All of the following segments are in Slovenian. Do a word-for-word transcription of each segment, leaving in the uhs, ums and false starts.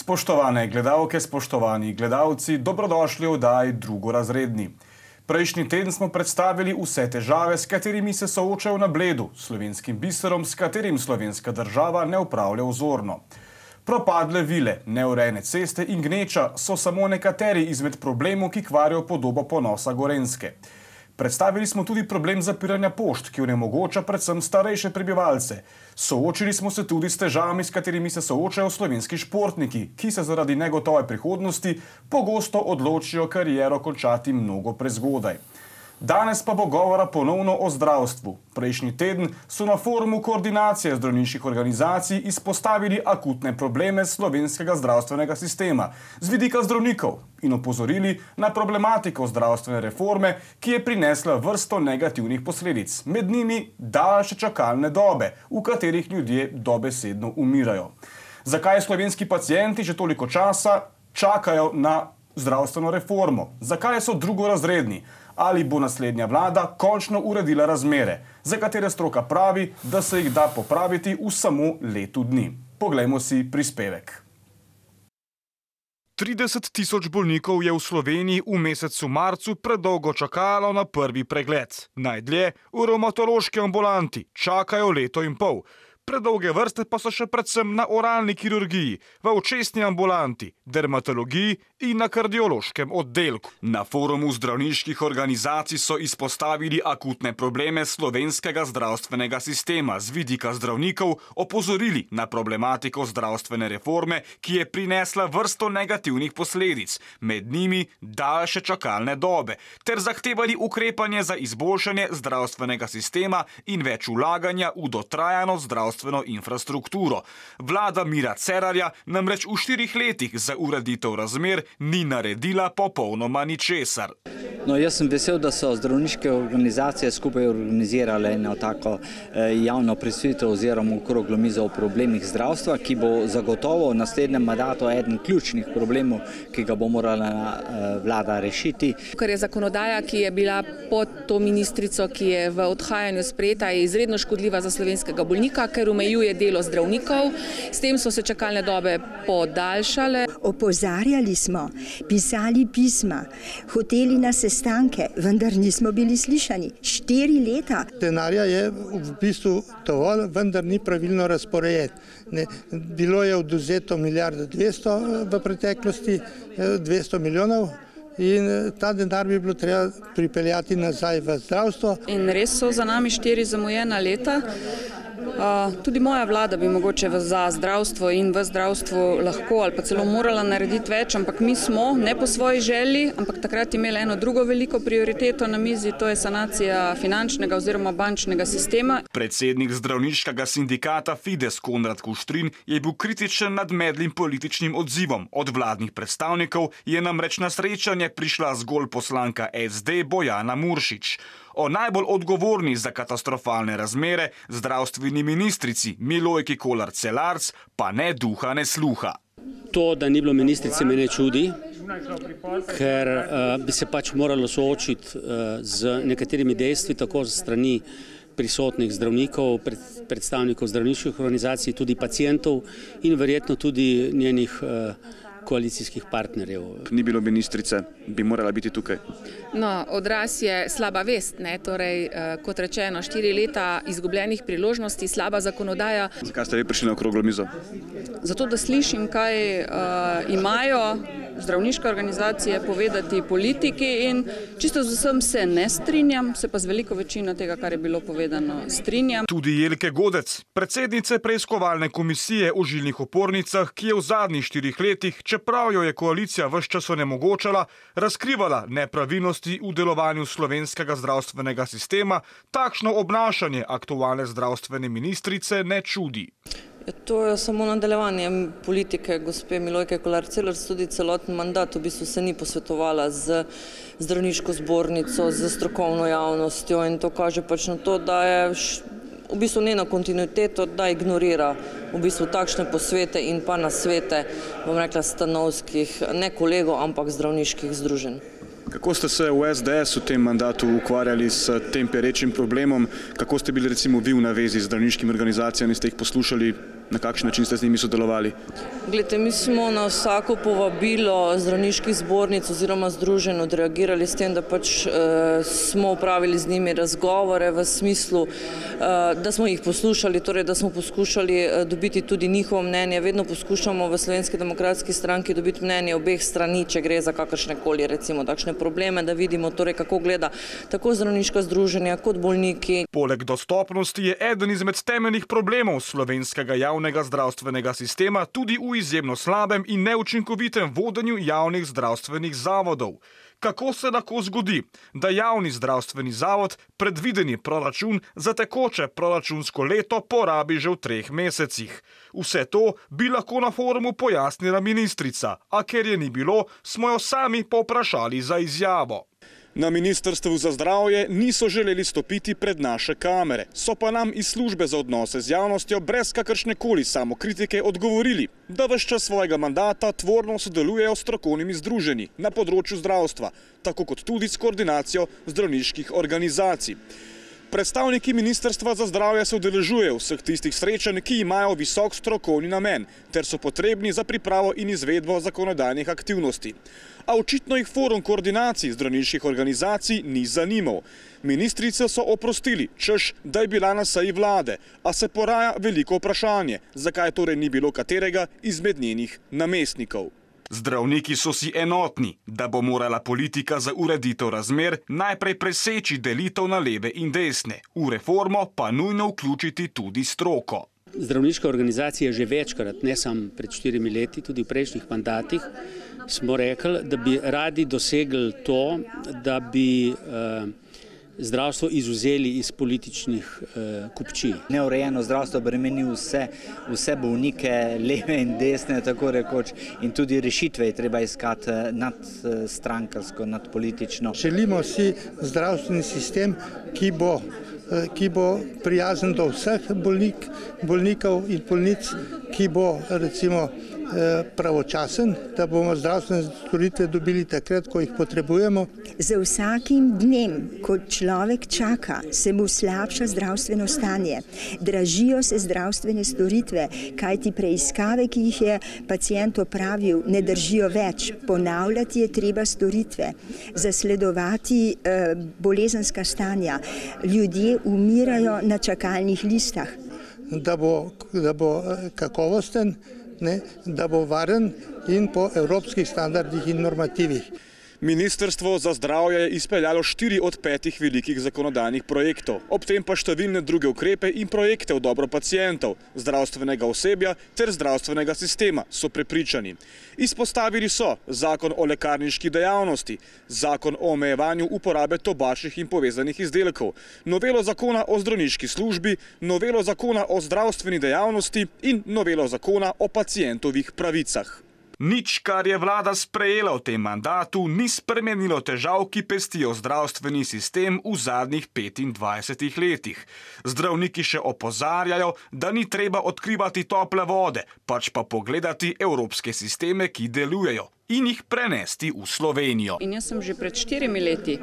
Spoštovane gledalke, spoštovani gledalci, dobrodošli v oddaji Drugorazredni. Prejšnji teden smo predstavili vse težave, s katerimi se soočajo na Bledu, slovenskim biserom, s katerim slovenska država ne upravlja vzorno. Propadle vile, neurejene ceste in gneča so samo nekateri izmed problemov, ki kvarijo podobo ponosa Gorenjske. Predstavili smo tudi problem zapiranja pošt, ki onemogoča predvsem starejše prebivalce. Soočili smo se tudi s težavami, s katerimi se soočajo slovenski športniki, ki se zaradi negotove prihodnosti pogosto odločijo kariero končati mnogo prezgodaj. Danes pa bo govora ponovno o zdravstvu. Prejšnji teden so na forumu koordinacije zdravniških organizacij izpostavili akutne probleme slovenskega zdravstvenega sistema z vidika zdravnikov in opozorili na problematiko zdravstvene reforme, ki je prinesla vrsto negativnih posledic, med njimi daljše čakalne dobe, v katerih ljudje dobesedno umirajo. Zakaj slovenski pacienti že toliko časa čakajo na zdravstveno reformo? Zakaj so drugorazredni? Ali bo naslednja vlada končno uredila razmere, za katere stroka pravi, da se jih da popraviti v samo letu dni? Poglejmo si prispevek. trideset tisoč bolnikov je v Sloveniji v mesecu marcu predolgo čakalo na prvi pregled. Najdlje v revmatološki ambulanti čakajo leto in pol. Predolge vrste pa so še predvsem na oralni kirurgiji, v očesni ambulanti, dermatologiji in na kardiološkem oddelku. Na forumu zdravniških organizacij so izpostavili akutne probleme slovenskega zdravstvenega sistema z vidika zdravnikov, opozorili na problematiko zdravstvene reforme, ki je prinesla vrsto negativnih posledic, med njimi daljše čakalne dobe, ter zahtevali ukrepanje za izboljšanje zdravstvenega sistema in več vlaganja v dotrajano zdravstveno infrastrukturo. Vlada Mira Cerarja namreč v štirih letih za ureditev razmer ni naredila popolnoma ničesar. No, jaz sem vesel, da so zdravniške organizacije skupaj organizirale eno tako javno predstavitev oziroma okroglo mizo o problemih zdravstva, ki bo zagotovo v naslednjem mandatu eden ključnih problemov, ki ga bo morala vlada rešiti. Ker je zakonodaja, ki je bila pod to ministrico, ki je v odhajanju sprejeta, je izredno škodljiva za slovenskega bolnika, ker omejuje delo zdravnikov. S tem so se čakalne dobe podaljšale. Opozarjali smo, pisali pisma, hoteli na sestanke, vendar nismo bili slišani. Štiri leta. Denarja je v bistvu dovolj, vendar ni pravilno razporejen. Bilo je odvzeto milijardo dvesto v preteklosti, dvesto milijonov. In ta denar bi bilo treba pripeljati nazaj v zdravstvo. In res so za nami štiri zamujena leta. Uh, tudi moja vlada bi mogoče za zdravstvo in v zdravstvu lahko ali pa celo morala narediti več, ampak mi smo ne po svoji želji, ampak takrat imeli eno drugo veliko prioriteto na mizi, to je sanacija finančnega oziroma bančnega sistema. Predsednik zdravniškega sindikata Fides Konrad Kuštrin je bil kritičen nad medlim političnim odzivom. Od vladnih predstavnikov je namreč na srečanje prišla zgolj poslanka S D Bojana Muršič. O najbolj odgovorni za katastrofalne razmere zdravstveni ministrici Milojki Kolar Celarc pa ne duha ne sluha. To, da ni bilo ministrice, me ne čudi, ker uh, bi se pač moralo soočiti uh, z nekaterimi dejstvi, tako z strani prisotnih zdravnikov, pred, predstavnikov zdravniških organizacij, tudi pacientov in verjetno tudi njenih uh, koalicijskih partnerjev. Ni bilo ministrice, bi morala biti tukaj. No, odraz je slaba vest, ne? Torej, kot rečeno, štiri leta izgubljenih priložnosti, slaba zakonodaja. Zakaj ste vi prišli na okroglo mizo? Zato, da slišim, kaj uh, imajo zdravniške organizacije povedati politiki in čisto z vsem se ne strinjam, se pa z veliko večino tega, kar je bilo povedano, strinjam. Tudi Jelke Godec, predsednice preiskovalne komisije o žilnih opornicah, ki je v zadnjih štirih letih, čeprav jo je koalicija ves čas onemogočala, razkrivala nepravilnosti v delovanju slovenskega zdravstvenega sistema, takšno obnašanje aktualne zdravstvene ministrice ne čudi. To je samo nadaljevanje politike gospe Milojke Kolar Celarc, tudi celoten mandat v bistvu se ni posvetovala z zdravniško zbornico, z strokovno javnostjo in to kaže pač na to, da je v bistvu njeno kontinuiteto, da ignorira v bistvu takšne posvete in pa nasvete, bom rekla, stanovskih, ne kolegov, ampak zdravniških združenj. Kako ste se v S D S v tem mandatu ukvarjali s tem perečim problemom? Kako ste bili recimo vi v navezi z zdravniškimi organizacijami, ste jih poslušali? Na kakšen način ste z njimi sodelovali? Glede, mi smo na vsako povabilo zdravniških zbornic oziroma združenj odreagirali s tem, da pač eh, smo upravili z njimi razgovore v smislu, eh, da smo jih poslušali, torej da smo poskušali eh, dobiti tudi njihovo mnenje. Vedno poskušamo v Slovenski demokratski stranki dobiti mnenje obeh strani, če gre za kakršne koli recimo takšne probleme, da vidimo torej, kako gleda tako zdravniška združenja kot bolniki. Poleg dostopnosti je eden izmed temeljnih problemov slovenskega javnega zdravstvenega sistema tudi v izjemno slabem in neučinkovitem vodenju javnih zdravstvenih zavodov. Kako se lahko zgodi, da javni zdravstveni zavod predvideni proračun za tekoče proračunsko leto porabi že v treh mesecih? Vse to bi lahko na forumu pojasnila ministrica, a ker je ni bilo, smo jo sami povprašali za izjavo. Na Ministrstvu za zdravje niso želeli stopiti pred naše kamere, so pa nam iz službe za odnose z javnostjo brez kakršnekoli samokritike odgovorili, da ves čas svojega mandata tvorno sodelujejo s strokovnimi združenji na področju zdravstva, tako kot tudi s koordinacijo zdravniških organizacij. Predstavniki Ministrstva za zdravje se udeležujejo vseh tistih srečanj, ki imajo visok strokovni namen, ter so potrebni za pripravo in izvedbo zakonodajnih aktivnosti. A očitno jih forum koordinacij zdravniških organizacij ni zanimal. Ministrice so oprostili, češ, da je bila na seji vlade, a se poraja veliko vprašanje, zakaj torej ni bilo katerega izmed njenih namestnikov. Zdravniki so si enotni, da bo morala politika za ureditev razmer najprej preseči delitev na leve in desne, v reformo pa nujno vključiti tudi stroko. Zdravniška organizacija že večkrat, ne samo pred štirimi leti, tudi v prejšnjih mandatih, smo rekli, da bi radi dosegli to, da bi eh, zdravstvo izvzeli iz političnih eh, kupčij. Neurejeno zdravstvo bremeni vse, vse bolnike, leve in desne, tako rekoč, in tudi rešitve je treba iskati nadstrankarsko, nadpolitično. Želimo si zdravstveni sistem, ki bo, ki bo prijazen do vseh bolnik, bolnikov in bolnic, ki bo recimo pravočasen, da bomo zdravstvene storitve dobili takrat, ko jih potrebujemo. Z vsakim dnem, ko človek čaka, se mu slabša zdravstveno stanje. Dražijo se zdravstvene storitve, kajti preiskave, ki jih je pacient opravil, ne držijo več. Ponavljati je treba storitve, zasledovati eh, bolezenska stanja. Ljudje umirajo na čakalnih listah. Da bo, da bo kakovosten, ne, da bo varen in po evropskih standardih in normativih. Ministrstvo za zdravje je izpeljalo štiri od petih velikih zakonodajnih projektov, ob tem pa številne druge ukrepe in projekte v dobro pacientov, zdravstvenega osebja ter zdravstvenega sistema, so prepričani. Izpostavili so zakon o lekarniški dejavnosti, zakon o omejevanju uporabe tobačnih in povezanih izdelkov, novelo zakona o zdravniški službi, novelo zakona o zdravstveni dejavnosti in novelo zakona o pacientovih pravicah. Nič, kar je vlada sprejela v tem mandatu, ni spremenilo težav, ki pestijo zdravstveni sistem v zadnjih petindvajsetih letih. Zdravniki še opozarjajo, da ni treba odkrivati tople vode, pač pa pogledati evropske sisteme, ki delujejo, in jih prenesti v Slovenijo. In jaz sem že pred štirimi leti,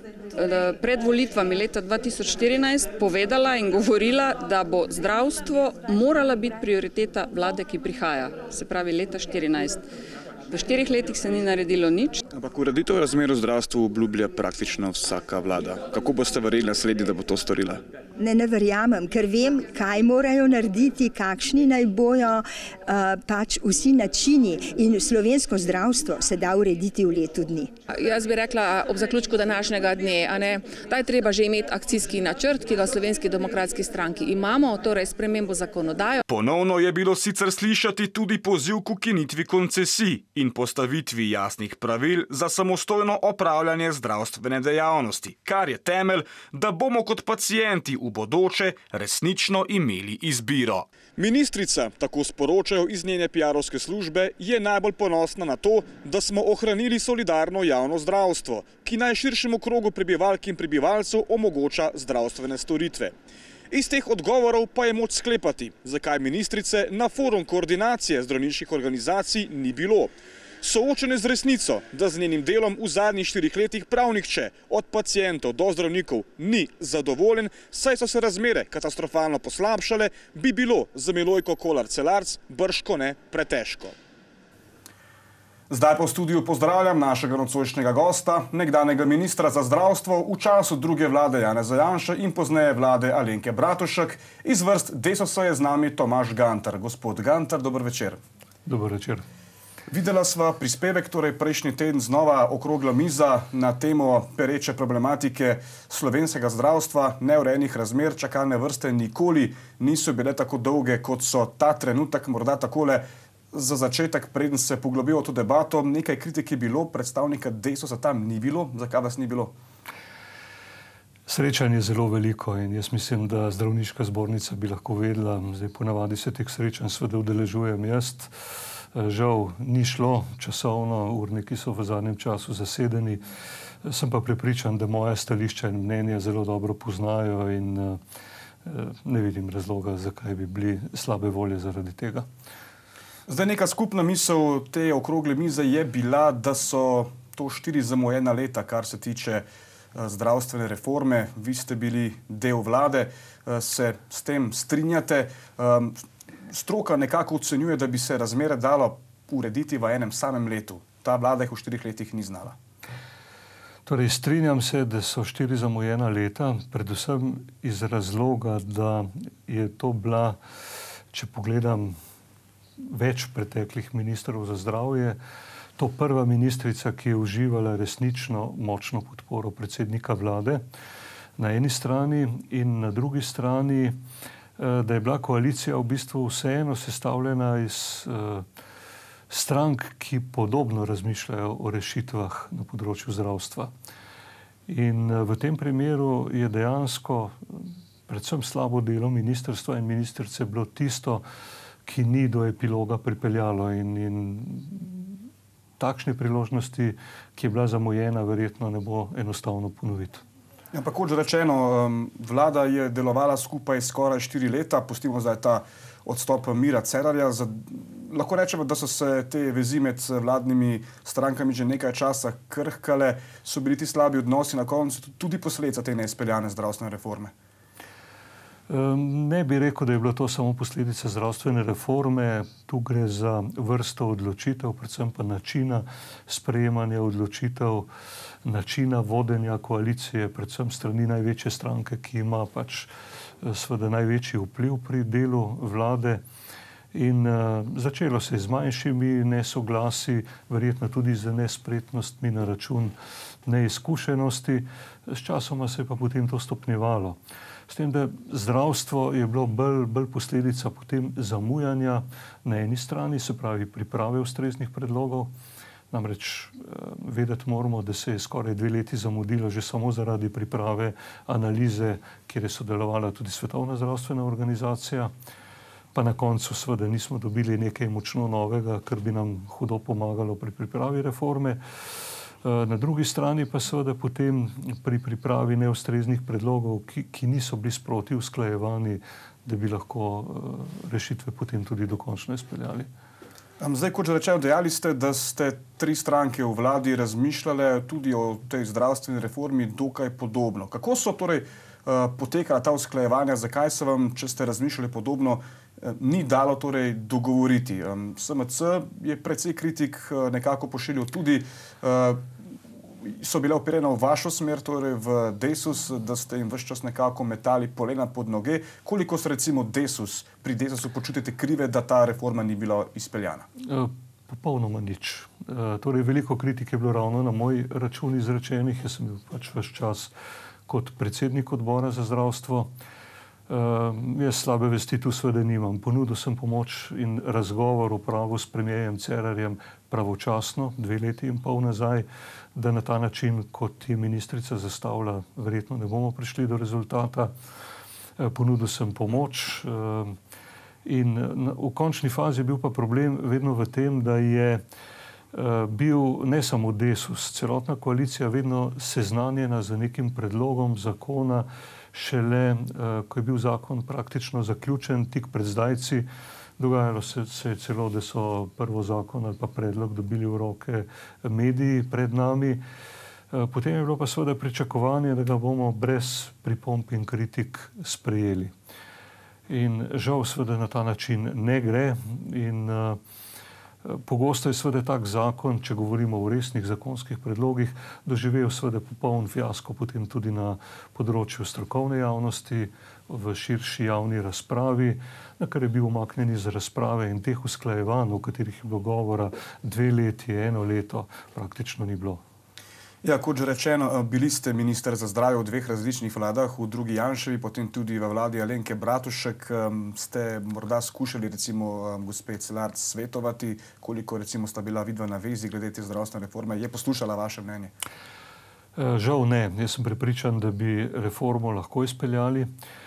pred volitvami leta dva tisoč štirinajst, povedala in govorila, da bo zdravstvo morala biti prioriteta vlade, ki prihaja, se pravi leta štirinajst. V štirih letih se ni naredilo nič. Ampak ureditev razmer v zdravstvu obljublja praktično vsaka vlada. Kako boste verjeli naslednji, da bo to storila? Ne, ne verjamem, ker vem, kaj morajo narediti, kakšni naj bojo uh, pač vsi načini in slovensko zdravstvo se da urediti v letu dni. Jaz bi rekla ob zaključku današnjega dne, a ne, da je treba že imeti akcijski načrt, ki ga v Slovenski demokratski stranki imamo, torej spremembo zakonodajo. Ponovno je bilo sicer slišati tudi poziv k ukinitvi koncesij in postavitvi jasnih pravil za samostojno opravljanje zdravstvene dejavnosti, kar je temelj, da bomo kot pacienti v bodoče resnično imeli izbiro. Ministrica, tako sporočajo iz njene piarovske službe, je najbolj ponosna na to, da smo ohranili solidarno javno zdravstvo, ki najširšemu krogu prebivalk in prebivalcev omogoča zdravstvene storitve. Iz teh odgovorov pa je moč sklepati, zakaj ministrice na forum koordinacije zdravniških organizacij ni bilo. Soočene z resnico, da z njenim delom v zadnjih štirih letih prav nihče, od pacientov do zdravnikov, ni zadovoljen, saj so se razmere katastrofalno poslabšale, bi bilo za Milojko Kolar Celarc bržkone pretežko. Zdaj pa v studiu pozdravljam našega nocojšnjega gosta, nekdanjega ministra za zdravstvo v času druge vlade Janeza Janše in pozneje vlade Alenke Bratušek. Iz vrst Desusa je z nami Tomaž Gantar. Gospod Gantar, dober večer. Dober večer. Videla sva prispevek, torej prejšnji teden znova okrogla miza na temo pereče problematike slovenskega zdravstva, neurejenih razmer, čakalne vrste nikoli niso bile tako dolge, kot so ta trenutek, morda takole. Za začetek, preden se poglobijo v to debato, nekaj kritik je bilo, predstavnika Desusa tam ni bilo. Zakaj vas ni bilo? Srečanj je zelo veliko in jaz mislim, da zdravniška zbornica bi lahko vedela. Zdaj ponavadi se teh srečanj seveda udeležujem jaz. Žal ni šlo časovno, urniki so v zadnjem času zasedeni. Sem pa prepričan, da moja stališča in mnenja zelo dobro poznajo in ne vidim razloga, zakaj bi bili slabe volje zaradi tega. Zdaj, neka skupna misel te okrogle mize je bila, da so to štiri zamujena leta, kar se tiče zdravstvene reforme. Vi ste bili del vlade, se s tem strinjate. Stroka nekako ocenjuje, da bi se razmere dalo urediti v enem samem letu. Ta vlada jih v štirih letih ni znala. Torej, strinjam se, da so štiri zamujena leta, predvsem iz razloga, da je to bila, če pogledam, več preteklih ministrov za zdravje, to prva ministrica, ki je uživala resnično močno podporo predsednika vlade na eni strani in na drugi strani, da je bila koalicija v bistvu vseeno sestavljena iz strank, ki podobno razmišljajo o rešitvah na področju zdravstva. In v tem primeru je dejansko predvsem slabo delo ministrstva in ministrice bilo tisto, ki ni do epiloga pripeljalo in, in takšne priložnosti, ki je bila zamujena, verjetno ne bo enostavno ponoviti. Ampak kot že rečeno, vlada je delovala skupaj skoraj štiri leta, pustimo zdaj ta odstop Mira Cerarja. Lahko rečemo, da so se te vezi med vladnimi strankami že nekaj časa krhkale, so bili ti slabi odnosi na koncu tudi posledica te neizpeljane zdravstvene reforme. Ne bi rekel, da je bilo to samo posledica zdravstvene reforme. Tu gre za vrsto odločitev, predvsem pa načina sprejemanja odločitev, načina vodenja koalicije, predvsem strani največje stranke, ki ima pač seveda največji vpliv pri delu vlade. In uh, začelo se je z manjšimi nesoglasi, verjetno tudi z nespretnostmi na račun neizkušenosti. S časoma se je pa potem to stopnjevalo. S tem, da zdravstvo je bilo bolj, bolj posledica potem zamujanja na eni strani, se pravi priprave ustreznih predlogov. Namreč vedeti moramo, da se je skoraj dve leti zamudilo že samo zaradi priprave analize, kjer je sodelovala tudi Svetovna zdravstvena organizacija. Pa na koncu seveda nismo dobili nekaj močno novega, kar bi nam hudo pomagalo pri pripravi reforme. Na drugi strani pa seveda potem pri pripravi neustreznih predlogov, ki, ki niso bili sproti usklajevani, da bi lahko rešitve potem tudi dokončno izpeljali. Zdaj, kot že rečeno, dejali ste, da ste tri stranke v vladi razmišljale tudi o tej zdravstveni reformi dokaj podobno. Kako so torej uh, potekala ta usklajevanja, zakaj se vam, če ste razmišljali podobno, uh, ni dalo torej dogovoriti? Um, S M C je precej kritik uh, nekako pošiljal tudi, uh, so bile operjene v vašo smer, torej v Desus, da ste jim ves čas nekako metali polena pod noge. Koliko se recimo Desus, pri Desusu počutite krive, da ta reforma ni bila izpeljana? Popolnoma nič. Torej, veliko kritik je bilo ravno na moj račun izrečenih. Jaz sem bil pač ves čas kot predsednik odbora za zdravstvo. Uh, jaz slabe vesti tu seveda nimam. Ponudil sem pomoč in razgovor upravo s premijerjem Cerarjem pravočasno, dve leti in pol nazaj, da na ta način, kot je ministrica zastavila, verjetno ne bomo prišli do rezultata. Uh, ponudil sem pomoč uh, in uh, v končni fazi je bil pa problem vedno v tem, da je uh, bil ne samo Desus, celotna koalicija vedno seznanjena z nekim predlogom zakona, šele, ko je bil zakon praktično zaključen, tik pred zdajci, Dogajalo se, se je celo, da so prvo zakon ali pa predlog dobili v roke mediji pred nami. Potem je bilo pa seveda pričakovanje, da ga bomo brez pripomb in kritik sprejeli. In žal seveda na ta način ne gre in uh, pogosto je seveda tak zakon, če govorimo o resnih zakonskih predlogih, doživel seveda popoln fiasko potem tudi na področju strokovne javnosti, v širši javni razpravi, na kar je bil umaknjen iz razprave in teh usklajevanj, o katerih je bilo govora dve leti, eno leto, praktično ni bilo. Ja, kot že rečeno, bili ste minister za zdravje v dveh različnih vladah, v drugi Janševi, potem tudi v vladi Alenke Bratušek. Ste morda skušali recimo gospe Celarc svetovati, koliko recimo sta bila vidva na vezi glede te zdravstvene reforme? Je poslušala vaše mnenje? Žal ne. Jaz sem prepričan, da bi reformo lahko izpeljali.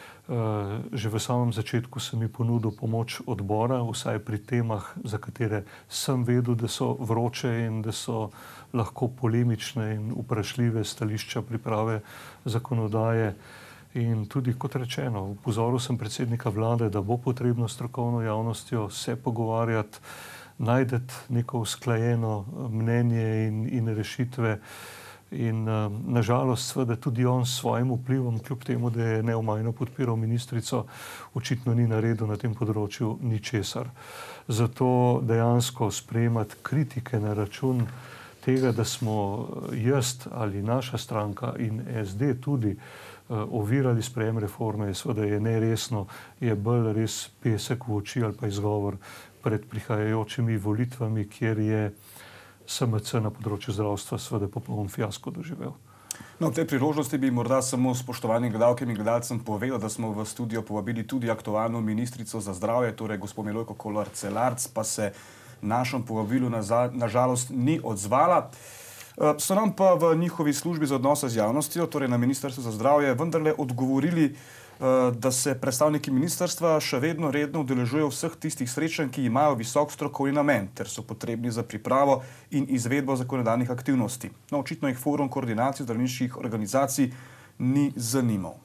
Že v samem začetku sem mi ponudil pomoč odbora, vsaj pri temah, za katere sem vedel, da so vroče in da so lahko polemične in vprašljive stališča priprave zakonodaje. In tudi, kot rečeno, upozoril sem predsednika vlade, da bo potrebno strokovno javnostjo se pogovarjati, najti neko usklajeno mnenje in, in rešitve. In uh, nažalost, seveda tudi on s svojim vplivom, kljub temu, da je neomajno podpiral ministrico, očitno ni naredil na tem področju ničesar. Zato dejansko sprejemati kritike na račun tega, da smo jaz ali naša stranka in S D tudi uh, ovirali sprejem reforme, seveda je neresno, je bolj res pesek v oči ali pa izgovor pred prihajajočimi volitvami, kjer je S M C na področju zdravstva seveda popoln fiasko doživel. No, v tej priložnosti bi morda samo spoštovanim gledalkem in gledalcem povedal, da smo v studio povabili tudi aktualno ministrico za zdravje, torej gospo Milojko Kolar Celarc, pa se našem povabilu nažalost ni odzvala. So nam pa v njihovi službi za odnose z javnostjo, torej na Ministrstvu za zdravje, vendarle odgovorili, da se predstavniki ministrstva še vedno redno udeležujejo vseh tistih srečanj, ki imajo visok strokovni namen, ter so potrebni za pripravo in izvedbo zakonodajnih aktivnosti. No, očitno jih forum koordinacije zdravniških organizacij ni zanimal.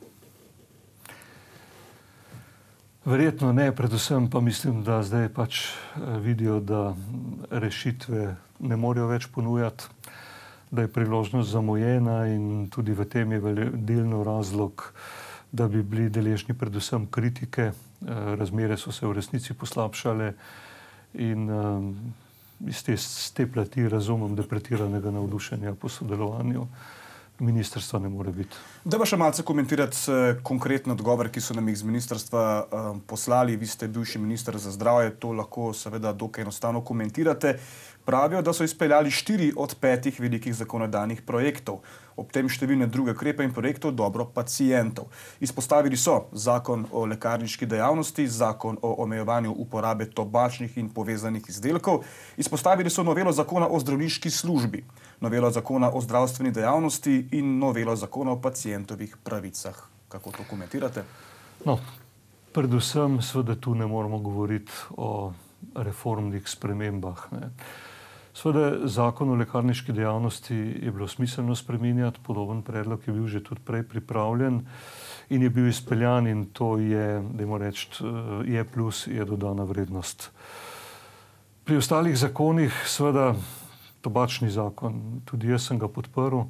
Verjetno ne, predvsem pa mislim, da zdaj pač vidijo, da rešitve ne morejo več ponujati, da je priložnost zamujena in tudi v tem je delno razlog, da bi bili deležni predvsem kritike. Razmere so se v resnici poslabšale in iz te, z te plati razumem, da pretiranega navdušenja po sodelovanju ministrstva ne more biti. Da pa še malce komentirati konkretno odgovor, ki so nam jih z ministrstva poslali. Vi ste bivši minister za zdravje, to lahko seveda dokaj enostavno komentirate. Pravijo, da so izpeljali štiri od petih velikih zakonodajnih projektov. Ob tem številne druge ukrepe in projektov dobro pacientov. Izpostavili so zakon o lekarniški dejavnosti, zakon o omejevanju uporabe tobačnih in povezanih izdelkov. Izpostavili so novelo zakona o zdravniški službi, novelo zakona o zdravstveni dejavnosti in novelo zakona o pacientovih pravicah. Kako to komentirate? No, predvsem seveda tu ne moramo govoriti o reformnih spremembah, ne. Seveda zakon o lekarniški dejavnosti je bilo smiselno spreminjati, podoben predlog je bil že tudi prej pripravljen in je bil izpeljan in to je, dajmo reči, je plus, je dodana vrednost. Pri ostalih zakonih, seveda tobačni zakon, tudi jaz sem ga podprl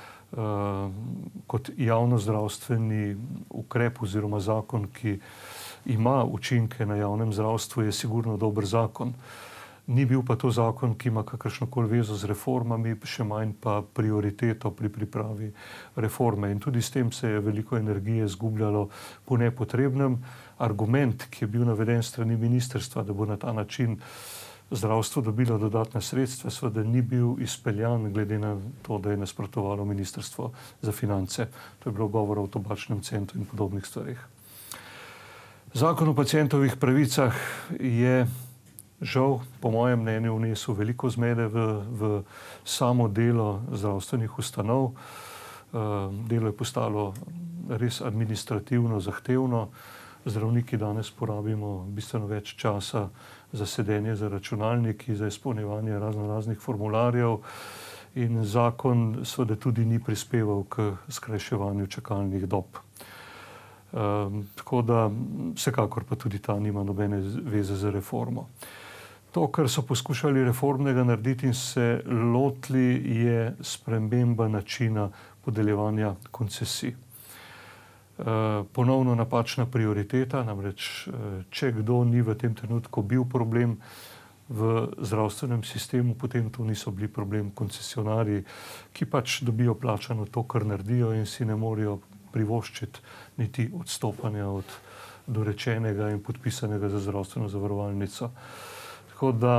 kot javnozdravstveni ukrep oziroma zakon, ki ima učinke na javnem zdravstvu, je sigurno dober zakon. Ni bil pa to zakon, ki ima kakršnokoli vezo z reformami, še manj pa prioriteto pri pripravi reforme. In tudi s tem se je veliko energije zgubljalo po nepotrebnem. Argument, ki je bil naveden strani ministrstva, da bo na ta način zdravstvo dobilo dodatna sredstva, seveda ni bil izpeljan glede na to, da je nasprotovalo Ministrstvo za finance. To je bilo govora o tobačnem centru in podobnih stvarih. Zakon o pacientovih pravicah je žal, po mojem mnenju, vnesel veliko zmede v, v samo delo zdravstvenih ustanov. Delo je postalo res administrativno zahtevno. Zdravniki danes porabimo bistveno več časa za sedenje za računalniki, za izpolnjevanje razno raznih formularjev in zakon seveda tudi ni prispeval k skrajševanju čakalnih dob. Tako da vsekakor pa tudi ta nima nobene veze z reformo. To, kar so poskušali reformnega narediti in se lotili, je sprememba načina podeljevanja koncesij. Ponovno napačna prioriteta, namreč če kdo ni v tem trenutku bil problem v zdravstvenem sistemu, potem to niso bili problem koncesionarji, ki pač dobijo plačano to, kar naredijo in si ne morejo privoščiti niti odstopanja od dorečenega in podpisanega za zdravstveno zavarovalnico. Tako da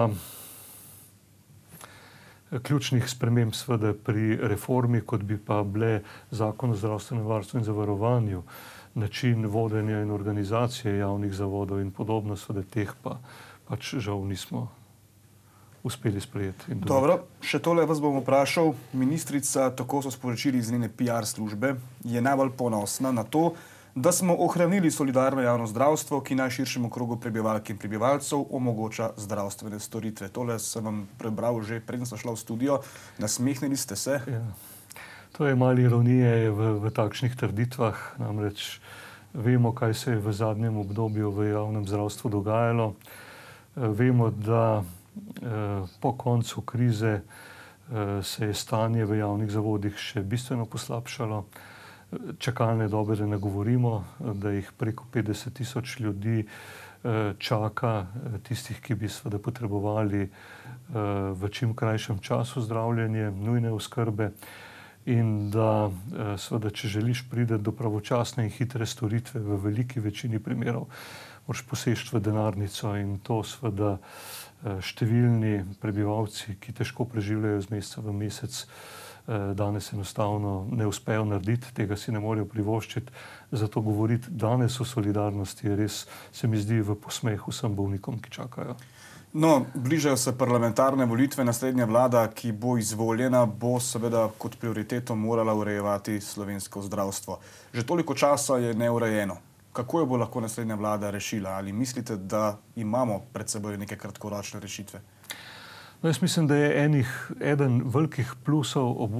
ključnih sprememb seveda pri reformi, kot bi pa bile zakon o zdravstvenem varstvu in zavarovanju, način vodenja in organizacije javnih zavodov in podobno, seveda teh pa pač žal nismo uspeli sprejeti. Dobro, še tole vas bom vprašal. Ministrica, tako so sporočili iz njene P R službe, je najbolj ponosna na to, da smo ohranili solidarno javno zdravstvo, ki najširšemu krogu prebivalk in prebivalcev omogoča zdravstvene storitve. Tole sem vam prebral že, preden sem šla v studio. Nasmehnili ste se. Ja. To je malo ironije v, v takšnih trditvah. Namreč vemo, kaj se je v zadnjem obdobju v javnem zdravstvu dogajalo. Vemo, da eh, po koncu krize eh, se je stanje v javnih zavodih še bistveno poslabšalo. Čakalne dobe, da ne govorimo, da jih preko petdeset tisoč ljudi čaka, tistih, ki bi seveda potrebovali v čim krajšem času zdravljenje, nujne oskrbe in da seveda, če želiš priti do pravočasne in hitre storitve v veliki večini primerov, moraš poseči v denarnico in to seveda številni prebivalci, ki težko preživljajo z meseca v mesec, danes enostavno ne uspejo narediti, tega si ne morejo privoščiti. Zato govoriti danes o solidarnosti je res, se mi zdi, v posmeh vsem bolnikom, ki čakajo. No, bližajo se parlamentarne volitve. Naslednja vlada, ki bo izvoljena, bo seveda kot prioriteto morala urejevati slovensko zdravstvo. Že toliko časa je neurejeno. Kako jo bo lahko naslednja vlada rešila? Ali mislite, da imamo pred seboj neke kratkoročne rešitve? No, jaz mislim, da je enih, eden velikih plusov ob,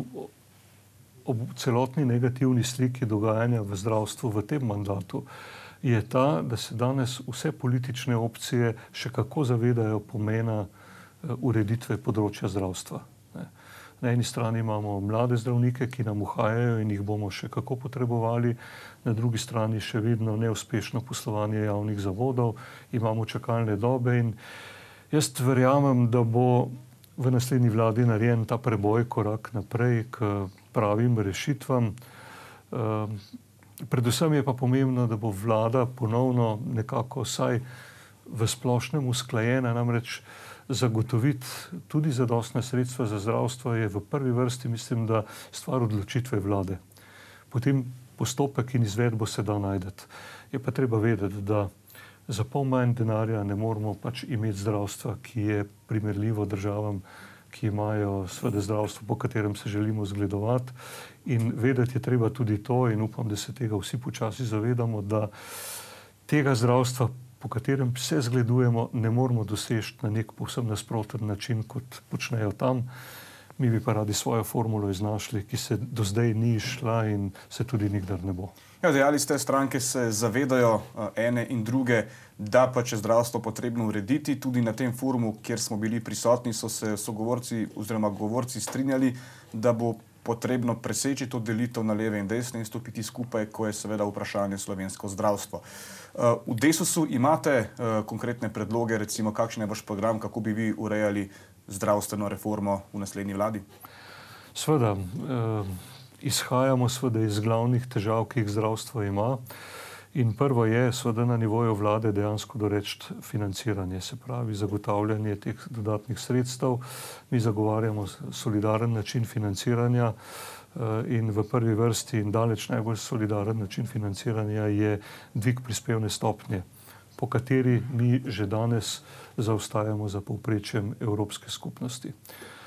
ob celotni negativni sliki dogajanja v zdravstvu v tem mandatu je ta, da se danes vse politične opcije še kako zavedajo pomena ureditve področja zdravstva. Na eni strani imamo mlade zdravnike, ki nam uhajajo in jih bomo še kako potrebovali, na drugi strani še vedno neuspešno poslovanje javnih zavodov, imamo čakalne dobe in jaz verjamem, da bo v naslednji vladi narejen ta preboj, korak naprej k pravim rešitvam. Predvsem je pa pomembno, da bo vlada ponovno nekako vsaj v splošnem usklajena, namreč zagotoviti tudi zadostna sredstva za zdravstvo je v prvi vrsti, mislim, da stvar odločitve vlade. Potem postopek in izvedbo se da najdeti. Je pa treba vedeti, da za pol manj denarja ne moramo pač imeti zdravstva, ki je primerljivo državam, ki imajo seveda zdravstvo, po katerem se želimo zgledovati. In vedeti je treba tudi to, in upam, da se tega vsi počasi zavedamo, da tega zdravstva, po katerem se zgledujemo, ne moramo doseči na nek povsem nasproten način, kot počnejo tam. Mi bi pa radi svojo formulo iznašli, ki se do zdaj ni išla in se tudi nikdar ne bo. Ja, dejali ste, stranke se zavedajo ene in druge, da pa če zdravstvo potrebno urediti. Tudi na tem forumu, kjer smo bili prisotni, so se sogovorci oziroma govorci strinjali, da bo potrebno preseči to delitev na leve in desne in stopiti skupaj, ko je seveda vprašanje slovensko zdravstvo. V Desusu imate konkretne predloge, recimo kakšen je vaš program, kako bi vi urejali zdravstveno reformo v naslednji vladi? Sveda, izhajamo sveda iz glavnih težav, ki jih zdravstvo ima. In prvo je sveda na nivoju vlade dejansko doreči financiranje, se pravi zagotavljanje teh dodatnih sredstev. Mi zagovarjamo solidaren način financiranja in v prvi vrsti in daleč najbolj solidaren način financiranja je dvig prispevne stopnje, po kateri mi že danes zaostajamo za povprečjem Evropske skupnosti.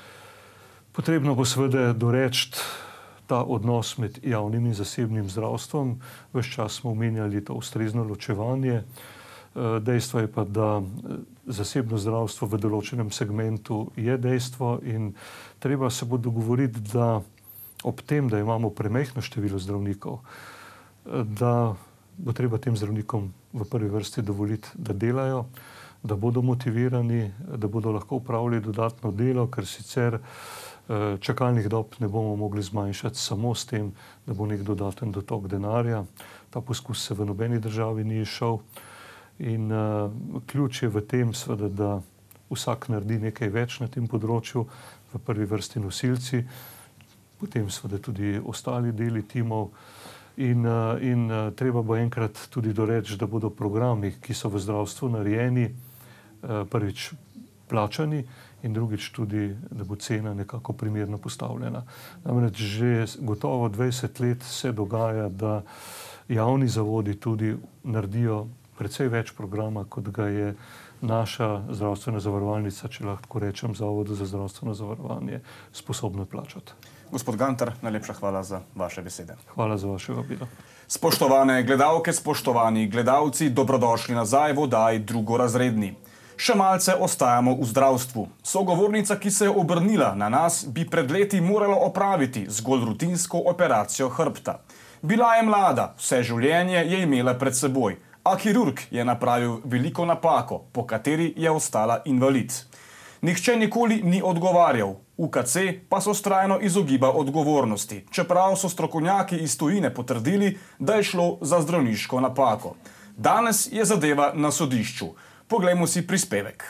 Potrebno bo seveda doreči ta odnos med javnim in zasebnim zdravstvom. Ves čas smo omenjali to ustrezno ločevanje. Dejstvo je pa, da zasebno zdravstvo v določenem segmentu je dejstvo in treba se bo dogovoriti, da ob tem, da imamo premajhno število zdravnikov, da bo treba tem zdravnikom v prvi vrsti dovoliti, da delajo, da bodo motivirani, da bodo lahko upravljali dodatno delo, ker sicer čakalnih dob ne bomo mogli zmanjšati samo s tem, da bo nek dodaten dotok denarja. Ta poskus se v nobeni državi ni išel in uh, ključ je v tem, seveda, da vsak naredi nekaj več na tem področju, v prvi vrsti nosilci, potem seveda tudi ostali deli timov in, uh, in uh, treba bo enkrat tudi doreči, da bodo programi, ki so v zdravstvu narejeni, uh, prvič plačani in drugič tudi, da bo cena nekako primerno postavljena. Namreč že gotovo dvajset let se dogaja, da javni zavodi tudi naredijo precej več programa, kot ga je naša zdravstvena zavarovalnica, če lahko rečem, Zavodu za zdravstveno zavarovanje, sposobna plačati. Gospod Gantar, najlepša hvala za vaše besede. Hvala za vaše vabilo. Spoštovane gledalke, spoštovani gledalci, dobrodošli nazaj v oddaji Drugorazredni. Še malce ostajamo v zdravstvu. Sogovornica, ki se je obrnila na nas, bi pred leti morala opraviti zgolj rutinsko operacijo hrbta. Bila je mlada, vse življenje je imela pred seboj, a kirurg je napravil veliko napako, po kateri je ostala invalid. Nihče nikoli ni odgovarjal, U K C pa so vztrajno izogiba odgovornosti, čeprav so strokovnjaki iz tujine potrdili, da je šlo za zdravniško napako. Danes je zadeva na sodišču. Poglejmo si prispevek.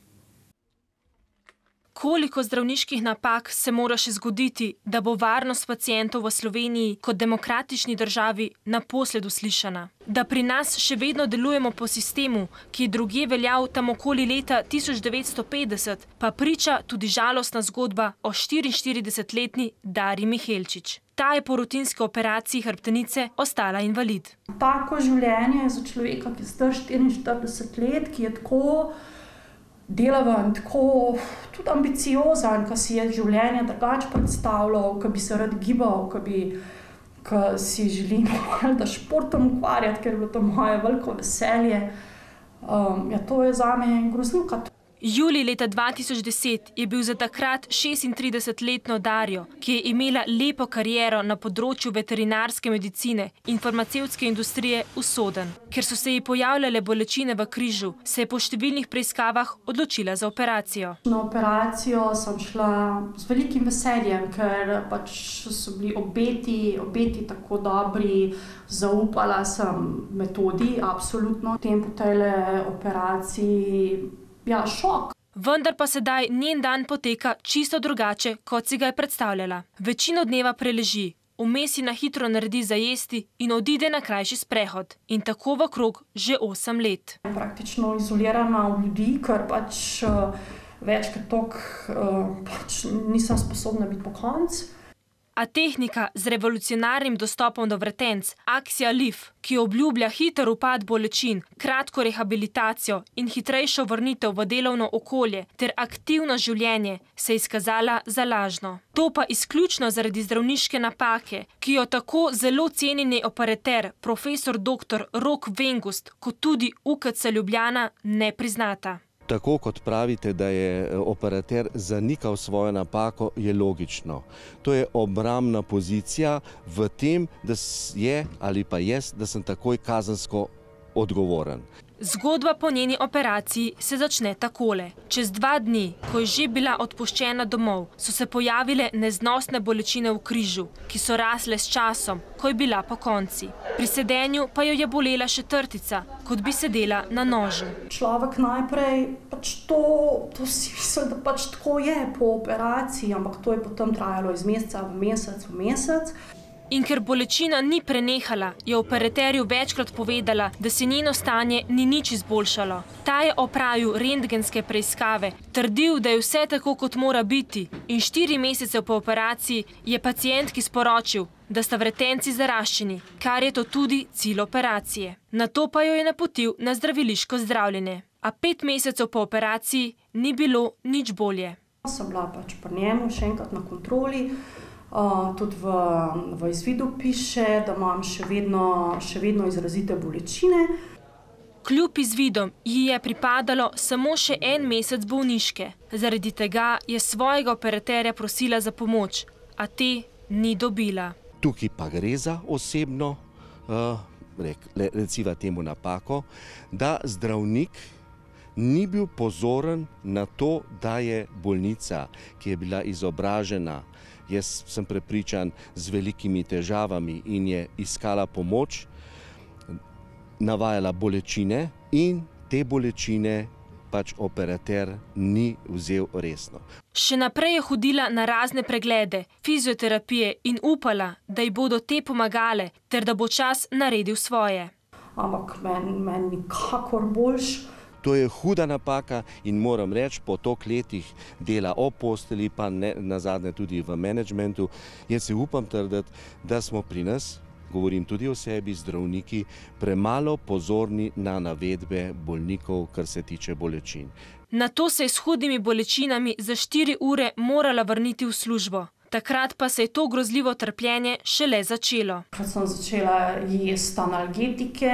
Koliko zdravniških napak se mora še zgoditi, da bo varnost pacientov v Sloveniji kot demokratični državi naposled uslišana? Da pri nas še vedno delujemo po sistemu, ki je drugje veljal tam okoli leta tisoč devetsto petdeset, pa priča tudi žalostna zgodba o štiriinštiridesetletni Darji Mihelčič. Ta je po rutinski operaciji hrbtenice ostala invalid. Tako življenje za človeka, ki je star štiriinštirideset let, ki je tako delaven, tako tudi ambiciozen, ki si je življenje drugače predstavljal, ki bi se rad gibal, ki bi ki si želim da športom ukvarjati, ker je bilo to moje veliko veselje. Um, ja, to je zame grozljivka. Julij leta dva tisoč deset je bil za takrat šestintridesetletno Darjo, ki je imela lepo kariero na področju veterinarske medicine in farmacevtske industrije, usoden. Ker so se ji pojavljale bolečine v križu, se je po številnih preiskavah odločila za operacijo. Na operacijo sem šla z velikim veseljem, ker pač so bili obeti, obeti tako dobri, zaupala sem metodi, absolutno. Potem po tejle operaciji ja, šok. Vendar pa sedaj njen dan poteka čisto drugače, kot si ga je predstavljala. Večino dneva preleži, vmes si na hitro naredi za jesti in odide na krajši sprehod. In tako v krog že osem let. Praktično izolirana od ljudi, ker pač več kot toliko pač nisem sposobna biti po koncu. A tehnika z revolucionarnim dostopom do vretenc, Axia Life, ki obljublja hiter upad bolečin, kratko rehabilitacijo in hitrejšo vrnitev v delovno okolje ter aktivno življenje, se je izkazala za lažno. To pa izključno zaradi zdravniške napake, ki jo tako zelo cenjeni operater, profesor doktor Rok Vengust, kot tudi U K C Ljubljana ne priznata. Tako kot pravite, da je operater zanikal svojo napako, je logično. To je obrambna pozicija v tem, da je ali pa jaz, da sem takoj kazensko odgovoren. Zgodba po njeni operaciji se začne takole. Čez dva dni, ko je že bila odpuščena domov, so se pojavile neznosne bolečine v križu, ki so rasle s časom, ko je bila po konci. Pri sedenju pa jo je bolela še trtica, kot bi sedela na nožu. Človek najprej pač to, to si misli, da pač tako je po operaciji, ampak to je potem trajalo iz meseca v mesec v mesec. In ker bolečina ni prenehala, je operaterju večkrat povedala, da se njeno stanje ni nič izboljšalo. Ta je opravil rentgenske preiskave, trdil, da je vse tako, kot mora biti, in štiri mesece po operaciji je pacientki sporočil, da sta vretenci zaraščeni, kar je to tudi cilj operacije. Nato pa jo je napotil na zdraviliško zdravljenje. A pet mesecev po operaciji ni bilo nič bolje. Sem bila pač pri njemu še enkrat na kontroli. Uh, tudi v, v izvidu piše, da imam še vedno, še vedno izrazite bolečine. Kljub izvidom ji je pripadalo samo še en mesec bolniške. Zaradi tega je svojega operaterja prosila za pomoč, a te ni dobila. Tukaj pa gre za osebno uh, reciva temu napako, da zdravnik ni bil pozoren na to, da je bolnica, ki je bila izobražena, jaz sem prepričan, z velikimi težavami in je iskala pomoč, navajala bolečine in te bolečine pač operater ni vzel resno. Še naprej je hodila na razne preglede, fizioterapije in upala, da ji bodo te pomagale, ter da bo čas naredil svoje. Ampak meni men nikakor boljš. To je huda napaka in moram reči, po toliko letih dela o posteli, pa ne, nazadnje tudi v menedžmentu, jaz se upam trditi, da smo pri nas, govorim tudi o sebi, zdravniki, premalo pozorni na navedbe bolnikov, kar se tiče bolečin. Nato se je s hudimi bolečinami za štiri ure morala vrniti v službo. Takrat pa se je to grozljivo trpljenje šele začelo. Ko sem začela jesti analgetike,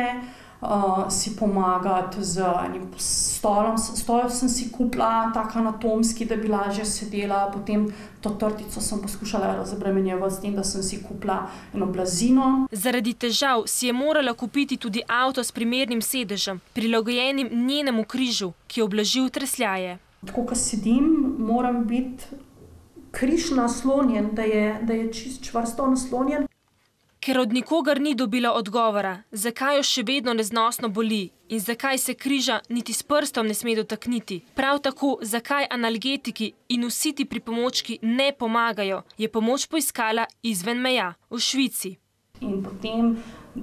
Uh, si pomagati z enim stolom. Stol sem si kupila tak anatomski, da bi lažje sedela, potem to trtico sem poskušala razbremenjevati s tem, da sem si kupila eno blazino. Zaradi težav si je morala kupiti tudi avto s primernim sedežem, prilagojenim njenemu križu, ki je oblažil tresljaje. Tako, ko sedim, moram biti križ naslonjen, da je, da je čist čvrsto naslonjen. Ker od nikogar ni dobila odgovora, zakaj jo še vedno neznosno boli in zakaj se križa niti s prstom ne sme dotakniti, prav tako, zakaj analgetiki in vsi ti pripomočki ne pomagajo, je pomoč poiskala izven meja, v Švici. In potem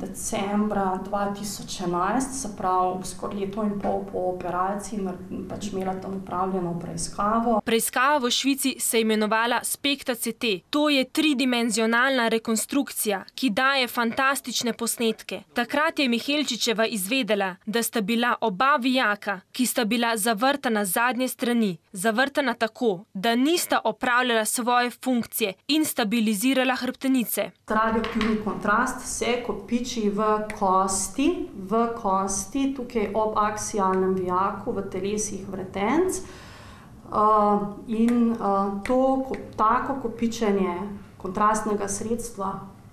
decembra dva tisoč enajst, se pravi skoraj leto in pol po operaciji, pač imela tam upravljeno preiskavo. Preiskava v Švici se je imenovala Spekta C T. To je tridimenzionalna rekonstrukcija, ki daje fantastične posnetke. Takrat je Mihelčičeva izvedela, da sta bila oba vijaka, ki sta bila zavrtana z zadnje strani, zavrtana tako, da nista opravljala svoje funkcije in stabilizirala hrbtenice. Radioaktivni kontrast se kopiči v kosti, v kosti, tukaj ob aksialnem vijaku, v telesih vretenc. Uh, in uh, to tako kopičenje kontrastnega sredstva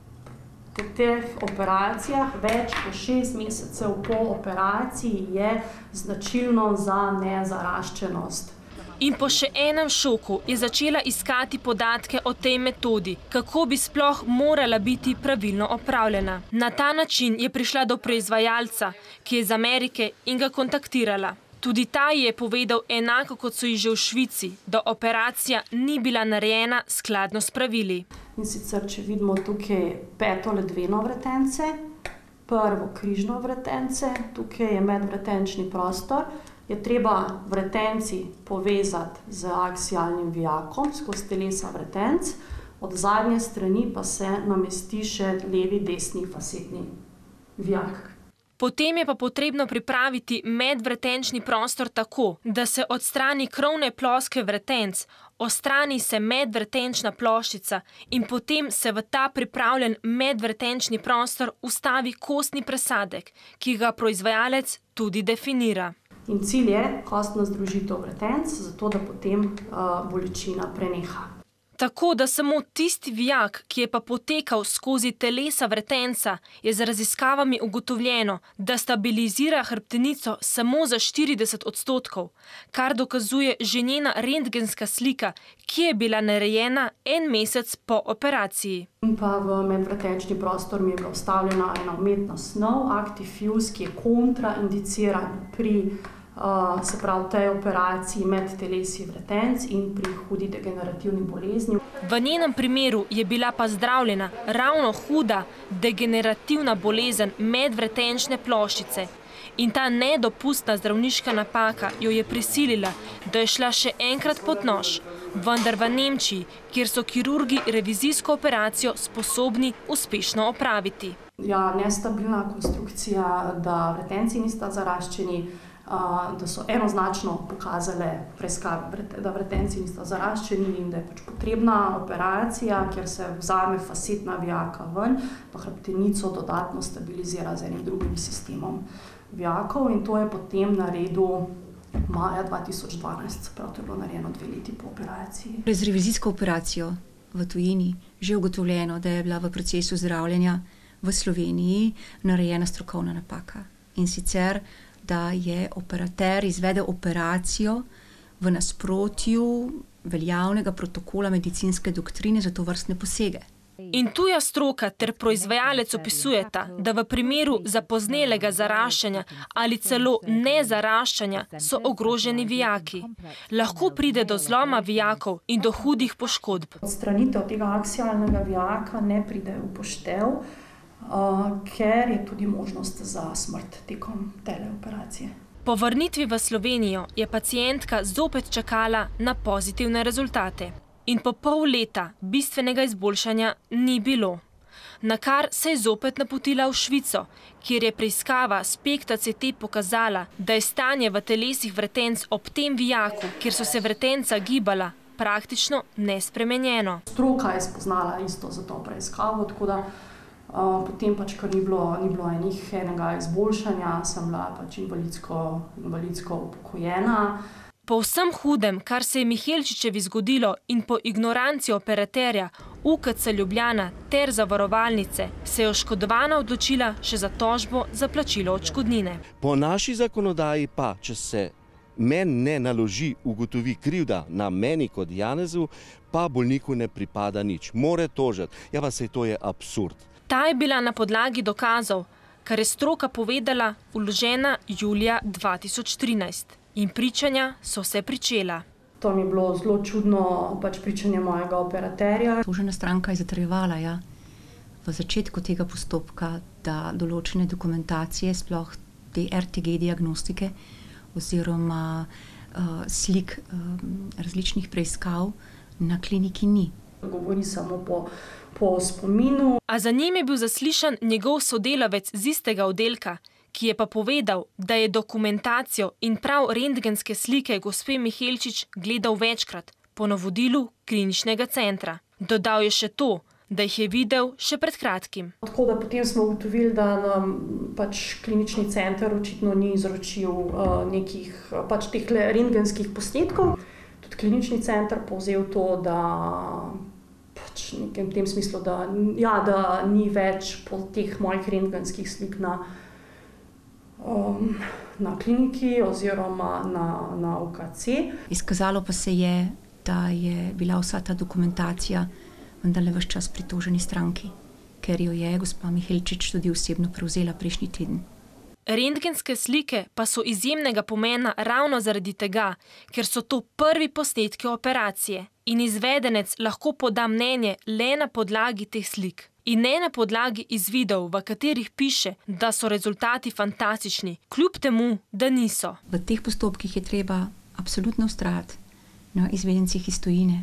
po teh operacijah, več kot šest mesecev po operaciji, je značilno za nezaraščenost. In po še enem šoku je začela iskati podatke o tej metodi, kako bi sploh morala biti pravilno opravljena. Na ta način je prišla do proizvajalca, ki je iz Amerike, in ga kontaktirala. Tudi ta ji je povedal enako, kot so ji že v Švici, da operacija ni bila narejena skladno s pravili. In sicer, če vidimo tukaj peto ledveno vretence, prvo križno vretence, tukaj je medvretenčni prostor, je treba vretenci povezati z aksialnim vijakom skozi telesa vretenc, od zadnje strani pa se namesti še levi desni fasetni vijak. Potem je pa potrebno pripraviti medvretenčni prostor tako, da se odstrani krovne ploskve vretenc, odstrani se medvretenčna ploščica in potem se v ta pripravljen medvretenčni prostor vstavi kostni presadek, ki ga proizvajalec tudi definira. In cilj je kostna združitev vretenc, zato da potem uh, bolečina preneha. Tako, da samo tisti vijak, ki je pa potekal skozi telesa vretenca, je z raziskavami ugotovljeno, da stabilizira hrbtenico samo za štirideset odstotkov, kar dokazuje že njena rentgenska slika, ki je bila narejena en mesec po operaciji. In pa v medvretenčni prostor mi je bila vstavljena ena umetna snov, Actifuse, ki je kontraindiciran pri Uh, se pravi tej operaciji med telesi vretenc in pri hudi degenerativni bolezni. V njenem primeru je bila pa zdravljena ravno huda degenerativna bolezen medvretenčne ploščice. In ta nedopustna zdravniška napaka jo je prisilila, da je šla še enkrat pod nož, vendar v Nemčiji, kjer so kirurgi revizijsko operacijo sposobni uspešno opraviti. Ja, nestabilna konstrukcija, da vretenci nista zaraščeni, da so enoznačno pokazale preiskave, da vretenci nista zaraščeni in da je pač potrebna operacija, kjer se vzame fasetna vijaka ven, pa hrbtenico dodatno stabilizira z enim drugim sistemom vijakov, in to je potem naredil maja dva tisoč dvanajst, prav to je bilo narejeno dve leti po operaciji. Z revizijsko operacijo v tujini že ugotovljeno, da je bila v procesu zdravljenja v Sloveniji narejena strokovna napaka. In sicer, da je operater izvedel operacijo v nasprotju veljavnega protokola medicinske doktrine za tovrstne posege. In tuja stroka ter proizvajalec opisujeta, da v primeru zapoznelega zaraščanja ali celo nezaraščanja so ogroženi vijaki. Lahko pride do zloma vijakov in do hudih poškodb. Odstranitev tega aksialnega vijaka ne pride v poštev, ker je tudi možnost za smrt tekom teleoperacije. Po vrnitvi v Slovenijo je pacientka zopet čakala na pozitivne rezultate. In po pol leta bistvenega izboljšanja ni bilo. Nakar se je zopet napotila v Švico, kjer je preiskava spektra C T pokazala, da je stanje v telesih vretenc ob tem vijaku, kjer so se vretenca gibala, praktično nespremenjeno. Stroka je spoznala isto za to preiskavo, tako da uh, potem pač, ker ni bilo, ni bilo enih, enega izboljšanja, sem bila pač invalidsko, invalidsko upokojena. Po vsem hudem, kar se je Mihelčičevi zgodilo in po ignoranci operaterja U K C Ljubljana ter zavarovalnice, se je oškodovana odločila še za tožbo za plačilo odškodnine. Po naši zakonodaji pa, če se meni ne naloži, ugotovi krivda na meni kot Janezu, pa bolniku ne pripada nič. More tožiti. Ja, pa saj to je absurd. Ta je bila na podlagi dokazov, kar je stroka povedala, vložena julija dva tisoč trinajst. In pričanja so se pričela. To mi je bilo zelo čudno, pač pričanje mojega operaterja. Tožena stranka je zatrjevala, ja, v začetku tega postopka, da določene dokumentacije, sploh te R T G diagnostike oziroma uh, slik uh, različnih preiskav na kliniki ni. Govori samo po, po spominu. A za njim je bil zaslišan njegov sodelavec z istega oddelka, ki je pa povedal, da je dokumentacijo in prav rentgenske slike gospe Mihelčič gledal večkrat po navodilu kliničnega centra. Dodal je še to, da jih je videl še pred kratkim. Tako da potem smo ugotovili, da nam pač klinični center očitno ni izročil uh, nekih pač teh rentgenskih posnetkov. Tudi klinični center povzel to, da pač v tem smislu, da, ja, da ni več po teh mojih rentgenskih slik na Um, na kliniki oziroma na, na U K C. Izkazalo pa se je, da je bila vsa ta dokumentacija vendarle ves čas pritoženi stranki, ker jo je gospa Mihelčič tudi osebno prevzela prejšnji teden. Rentgenske slike pa so izjemnega pomena ravno zaradi tega, ker so to prvi posnetki operacije in izvedenec lahko poda mnenje le na podlagi teh slik. In ne na podlagi izvidov, v katerih piše, da so rezultati fantastični, kljub temu, da niso. V teh postopkih je treba absolutno vztrajati na izvedencih iz tujine,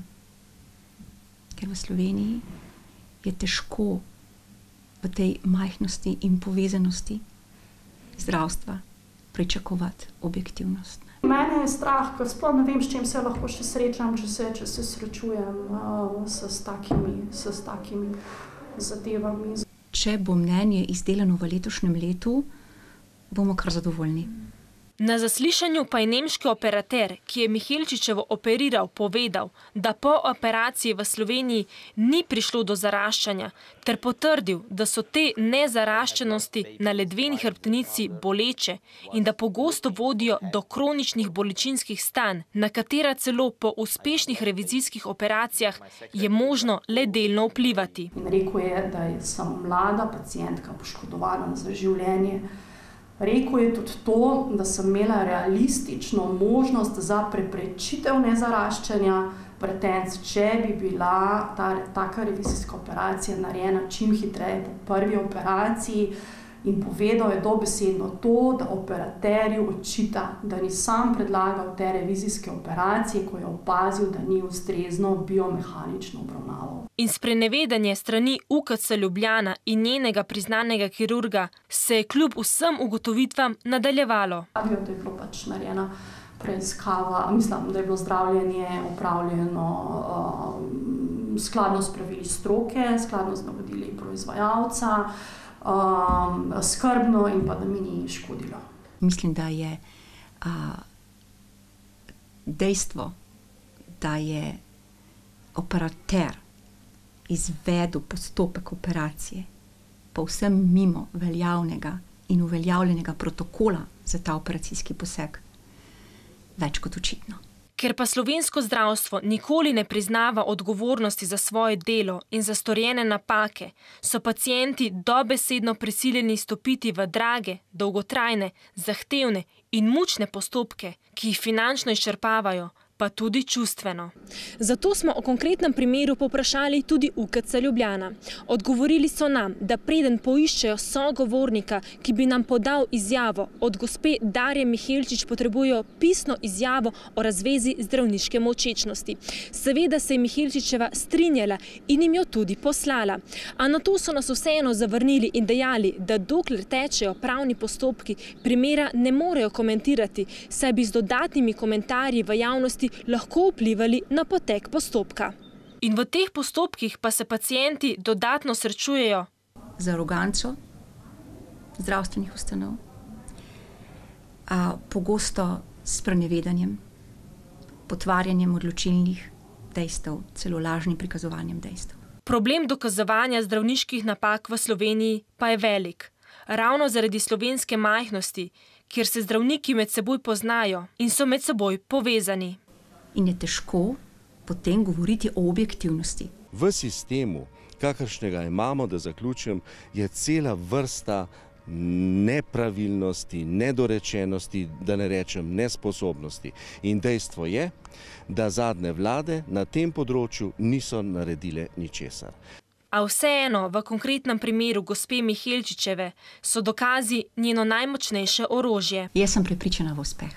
ker v Sloveniji je težko v tej majhnosti in povezanosti zdravstva pričakovati objektivnost. Mene je strah, ker sploh ne vem, s čim se lahko še srečam, če se, če se srečujem uh, s, s takimi, s, s takimi zadevami. Če bo mnenje izdelano v letošnjem letu, bomo kar zadovoljni. Na zaslišanju pa je nemški operater, ki je Mihelčičevo operiral, povedal, da po operaciji v Sloveniji ni prišlo do zaraščanja, ter potrdil, da so te nezaraščenosti na ledveni hrbtenici boleče in da pogosto vodijo do kroničnih bolečinskih stanj, na katera celo po uspešnih revizijskih operacijah je možno le delno vplivati. In rekel je, da je samo mlada pacientka poškodovana za življenje. Rekel je tudi to, da sem imela realistično možnost za preprečitev nezaraščanja vretenc, če bi bila ta, taka revizijska operacija narejena čim hitreje po prvi operaciji, in povedal je dobesedno to, da operaterju očita, da ni sam predlagal te revizijske operacije, ko je opazil, da ni ustrezno biomehanično obravnaval. In sprenevedanje strani U K C Ljubljana in njenega priznanega kirurga se je kljub vsem ugotovitvam nadaljevalo. Da je bilo pač narejena preiskava, mislim, da je bilo zdravljenje opravljeno um, skladno s pravili stroke, skladno z navodili proizvajalca, Um, skrbno in pa da mi ni škodilo. Mislim, da je uh, dejstvo, da je operater izvedel postopek operacije povsem mimo veljavnega in uveljavljenega protokola za ta operacijski poseg, več kot očitno. Ker pa slovensko zdravstvo nikoli ne priznava odgovornosti za svoje delo in za storjene napake, so pacienti dobesedno prisiljeni stopiti v drage, dolgotrajne, zahtevne in mučne postopke, ki jih finančno izčrpavajo, pa tudi čustveno. Zato smo o konkretnem primeru povprašali tudi U K C Ljubljana. Odgovorili so nam, da preden poiščejo sogovornika, ki bi nam podal izjavo, od gospe Darje Mihelčič potrebujejo pisno izjavo o razvezi zdravniške molčečnosti. Seveda se je Mihelčičeva strinjala in jim jo tudi poslala. A nato so nas vseeno zavrnili in dejali, da dokler tečejo pravni postopki, primera ne morejo komentirati, saj bi z dodatnimi komentarji v javnosti lahko vplivali na potek postopka. In v teh postopkih pa se pacienti dodatno srečujejo z aroganco zdravstvenih ustanov, a pogosto s sprenevedanjem, potvarjanjem odločilnih dejstev, celo lažnim prikazovanjem dejstev. Problem dokazovanja zdravniških napak v Sloveniji pa je velik. Ravno zaradi slovenske majhnosti, kjer se zdravniki med seboj poznajo in so med seboj povezani. In je težko potem govoriti o objektivnosti. V sistemu, kakršnega imamo, da zaključim, je cela vrsta nepravilnosti, nedorečenosti, da ne rečem nesposobnosti. In dejstvo je, da zadnje vlade na tem področju niso naredile ničesar. A vseeno, v konkretnem primeru gospe Mihelčičeve so dokazi njeno najmočnejše orožje. Jaz sem prepričana v uspeh.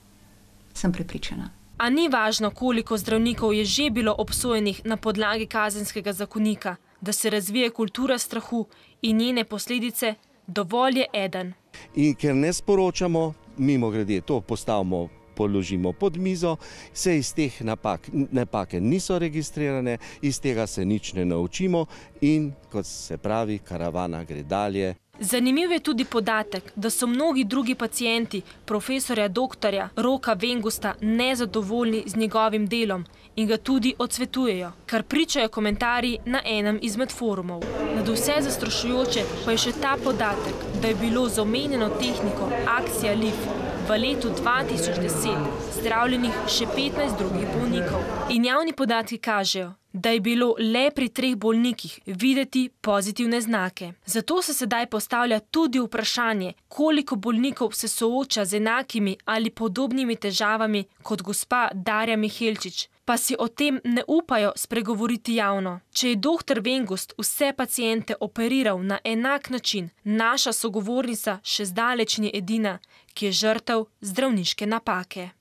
Sem prepričana. A ni važno, koliko zdravnikov je že bilo obsojenih na podlagi kazenskega zakonika, da se razvije kultura strahu in njene posledice, dovolj je eden. In ker ne sporočamo, mimogrede to postavimo, položimo pod mizo, se iz teh napak, napake niso registrirane, iz tega se nič ne naučimo in, kot se pravi, karavana gre dalje. Zanimiv je tudi podatek, da so mnogi drugi pacienti profesorja doktorja Roka Vengusta nezadovoljni z njegovim delom in ga tudi odsvetujejo, kar pričajo komentarji na enem izmed forumov. Nadvse zastrašujoče pa je še ta podatek, da je bilo z omenjeno tehniko Akcija L I F v letu dva tisoč deset zdravljenih še petnajst drugih bolnikov. In javni podatki kažejo, da je bilo le pri treh bolnikih videti pozitivne znake. Zato se sedaj postavlja tudi vprašanje, koliko bolnikov se sooča z enakimi ali podobnimi težavami kot gospa Darja Mihelčič, pa si o tem ne upajo spregovoriti javno. Če je doktor Vengust vse paciente operiral na enak način, naša sogovornica še zdaleč ni edina, ki je žrtev zdravniške napake.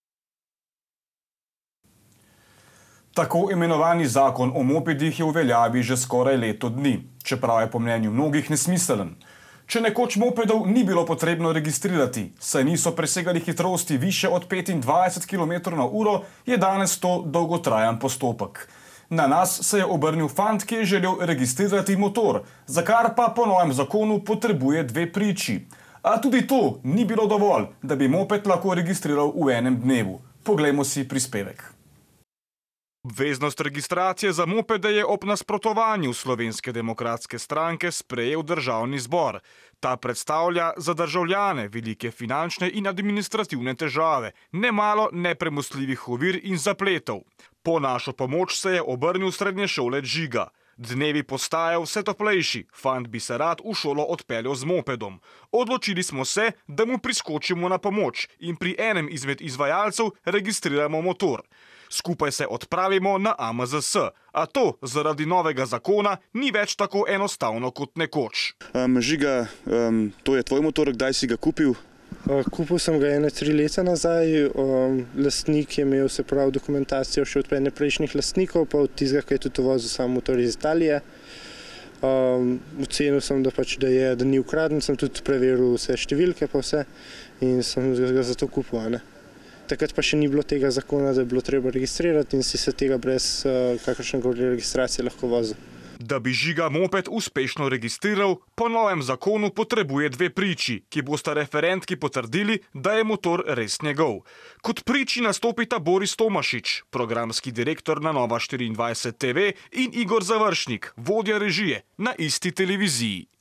Tako imenovani zakon o mopedih je v veljavi že skoraj leto dni, čeprav je po mnenju mnogih nesmiselen. Če nekoč mopedov ni bilo potrebno registrirati, saj niso presegali hitrosti više od petindvajset kilometrov na uro, je danes to dolgotrajen postopek. Na nas se je obrnil fant, ki je želel registrirati motor, za kar pa po novem zakonu potrebuje dve priči. A tudi to ni bilo dovolj, da bi moped lahko registriral v enem dnevu. Poglejmo si prispevek. Obveznost registracije za mopede je ob nasprotovanju Slovenske demokratske stranke sprejel Državni zbor. Ta predstavlja za državljane velike finančne in administrativne težave, nemalo nepremostljivih ovir in zapletov. Po našo pomoč se je obrnil srednješolec Žiga. Dnevi postajajo vse toplejši, fant bi se rad v šolo odpeljal z mopedom. Odločili smo se, da mu priskočimo na pomoč in pri enem izmed izvajalcev registriramo motor. Skupaj se odpravimo na A M Z S, a to zaradi novega zakona ni več tako enostavno kot nekoč. Um, Žiga, um, to je tvoj motor, kdaj si ga kupil? Uh, kupil sem ga ene tri leta nazaj, um, lastnik je imel se prav dokumentacijo še od ene prejšnjih lastnikov, pa od tistega, ki je tudi vozil sam motor iz Italije. Um, ocenil sem, da, pač, da, je, da ni ukraden, sem tudi preveril vse številke pa vse in sem ga zato kupil. Ne? Takrat pa še ni bilo tega zakona, da je bilo treba registrirati in si se tega brez uh, kakršnekoli registracije lahko vozil. Da bi Žiga moped uspešno registriral, po novem zakonu potrebuje dve priči, ki bosta referentki potrdili, da je motor res njegov. Kot priči nastopita Boris Tomašič, programski direktor na Nova štiriindvajset T V in Igor Završnik, vodja režije na isti televiziji.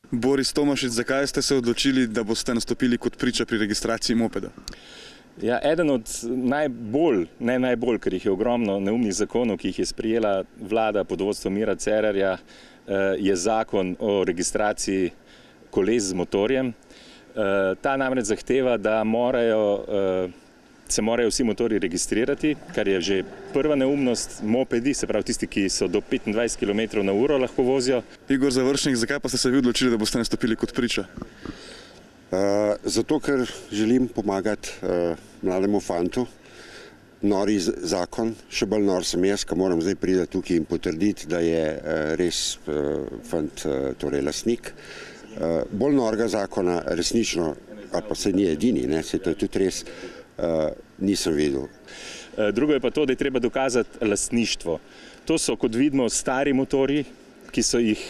Boris Tomašič, zakaj ste se odločili, da boste nastopili kot priča pri registraciji mopeda? Ja, eden od najbolj, ne najbolj, ker jih je ogromno neumnih zakonov, ki jih je sprijela vlada pod vodstvom Mira Cerarja, je zakon o registraciji koles z motorjem. Ta namreč zahteva, da morajo, se morajo vsi motorji registrirati, kar je že prva neumnost. Mopedi, se pravi tisti, ki so do petindvajset kilometrov na uro lahko vozijo. Igor Završnik, zakaj pa ste se vi odločili, da boste nastopili kot priča? Uh, zato, ker želim pomagati uh, mlademu fantu. Nori zakon, še bolj nor sem jaz, ko moram zdaj priti tukaj in potrditi, da je uh, res uh, fant, uh, torej lastnik. Uh, bolj norga zakona resnično, ali pa se ni edini, ne, se to je tudi res, uh, nisem videl. Drugo je pa to, da je treba dokazati lastništvo. To so, kot vidimo, stari motorji, ki so jih,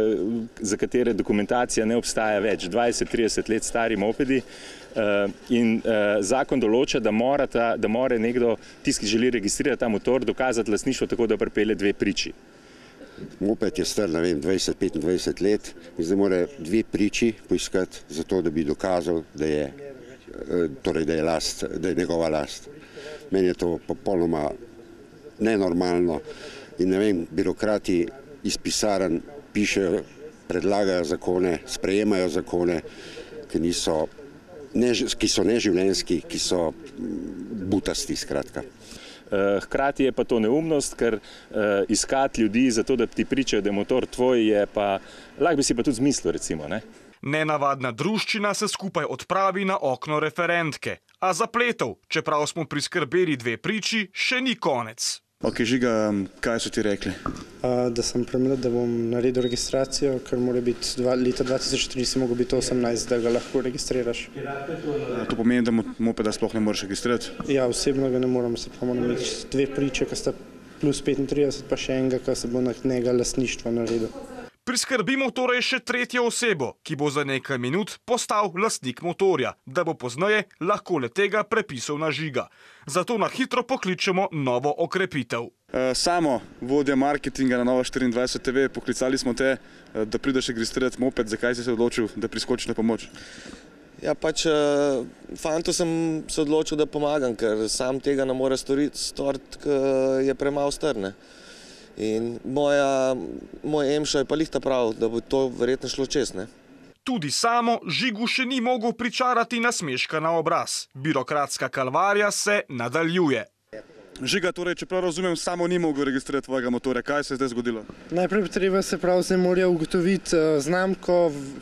za katere dokumentacija ne obstaja več, dvajset trideset let stari mopedi, in zakon določa, da mora, ta, da mora nekdo, tisti, ki želi registrirati ta motor, dokazati lastništvo tako, da pripelje dve priči. Moped je star, ne vem, dvajset petindvajset let in zdaj mora dve priči poiskati za to, da bi dokazal, da je, torej, da je last, da je njegova last. Meni je to popolnoma nenormalno in ne vem, birokrati iz pisarn pišejo, predlagajo zakone, sprejemajo zakone, ki, niso, ne, ki so neživljenjski, ki so butasti, skratka. Hkrati je pa to neumnost, ker iskati ljudi za to, da ti pričajo, da je motor tvoj, je pa, lahko bi si pa tudi zmislil, recimo, ne? Nenavadna druščina se skupaj odpravi na okno referentke, a zapletov, čeprav smo priskrbeli dve priči, še ni konec. Ok, Žiga, kaj so ti rekli? Uh, da sem premlad, da bom naredil registracijo, ker mora biti dva, leta dva tisoč tri si mogel biti osemnajst, da ga lahko registriraš. A to pomeni, da mopeda sploh ne moreš registrirati? Ja, osebno ga ne moram, se pa moram imeti dve priče, ki sta plus petintrideset, pa še enega, ki se bo na njega lastništva naredil. Priskrbimo torej še tretjo osebo, ki bo za nekaj minut postal lastnik motorja, da bo pozneje lahko le tega prepisal na Žiga. Zato na hitro pokličemo novo okrepitev. Samo, vodja marketinga na Nova štiriindvajset T V, poklicali smo te, da prideš registrirati moped. Zakaj si se odločil, da priskočiš na pomoč? Ja, pač fantu sem se odločil, da pomagam, ker sam tega ne more storiti, ker je premalo star, ne. In moja, moj emša je pa lihta prav, da bo to verjetno šlo čez, ne. Tudi samo Žigu še ni mogel pričarati nasmeška na obraz. Birokratska kalvarija se nadaljuje. Žiga, torej, čeprav razumem, samo ni mogel registrirati tvojega motorja. Kaj se je zdaj zgodilo? Najprej treba se prav zdaj mora ugotoviti znamko,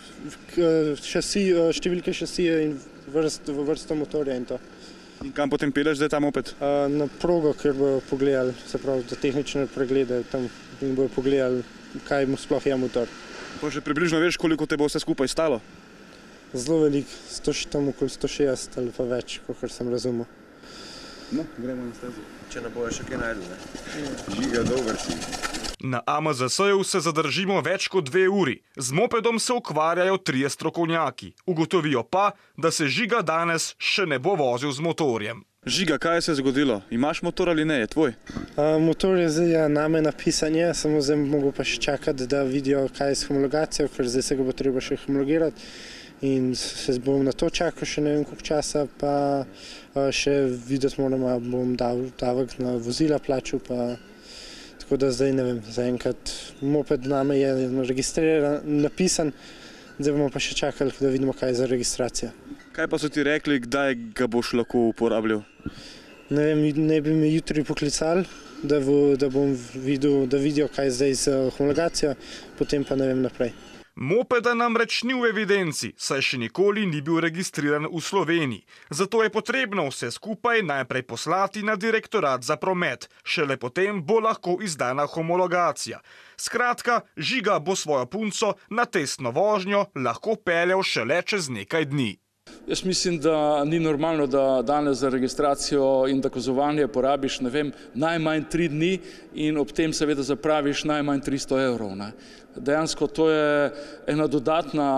šasi, številke šasije in vrst, vrsto motorja in to. In kam potem peleš zdaj ta moped? Na progo, ker bojo pogledali, se pravi, za tehnične preglede, tam in bojo pogledali, kaj mu sploh je motor. Pa že približno veš, koliko te bo vse skupaj stalo? Zelo veliko, tam okoli sto šestdeset ali pa več, kakor sem razumel. No, gremo na stezo. Če ne bojo še kaj najdel, ne? Žiga, dober si. Na A M Z S-ju se zadržimo več kot dve uri. Z mopedom se ukvarjajo trije strokovnjaki. Ugotovijo pa, da se Žiga danes še ne bo vozil z motorjem. Žiga, kaj se je zgodilo? Imaš motor ali ne? Je tvoj? Uh, motor je zdaj ja, name napisan, je, samo zdaj mogo pa še čakati, da vidijo, kaj je s homologacijo, ker zdaj se ga bo treba še homologirati. In se bom na to čakal še ne vem koliko časa, pa uh, še videti moram, bom dal davek na vozila plačal, pa tako da zdaj ne vem, zaenkrat moped name je registriran, napisan, zdaj bomo pa še čakali, da vidimo, kaj je za registracijo. Kaj pa so ti rekli, kdaj ga boš lahko uporabljal? Ne vem, ne bi me jutri poklicali, da, bo, da bom videl, da vidijo, kaj je zdaj z homologacijo, potem pa ne vem naprej. Mopeda namreč ni v evidenci, saj še nikoli ni bil registriran v Sloveniji. Zato je potrebno vse skupaj najprej poslati na Direktorat za promet, šele potem bo lahko izdana homologacija. Skratka, Žiga bo svojo punco na testno vožnjo lahko peljal šele čez nekaj dni. Jaz mislim, da ni normalno, da danes za registracijo in dokazovanje porabiš, ne vem, najmanj tri dni in ob tem seveda zapraviš najmanj tristo evrov. Ne. Dejansko to je ena dodatna